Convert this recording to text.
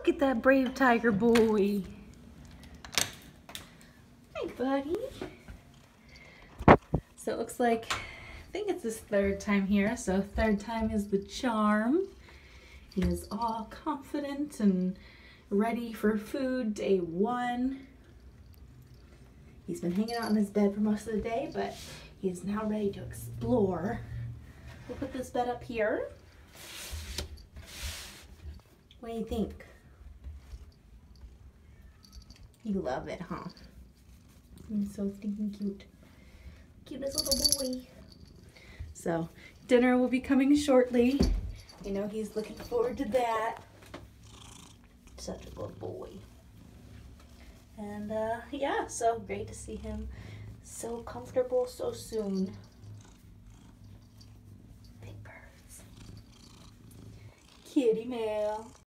Look at that brave tiger boy. Hi, buddy. So it looks like, I think it's his third time here, so third time is the charm. He is all confident and ready for food day one. He's been hanging out in his bed for most of the day, but he is now ready to explore. We'll put this bed up here. What do you think? You love it, huh? He's so stinking cute. Cutest little boy. So, dinner will be coming shortly. I know he's looking forward to that. Such a good boy. And yeah, so great to see him so comfortable so soon. Big birds. Kitty Mail.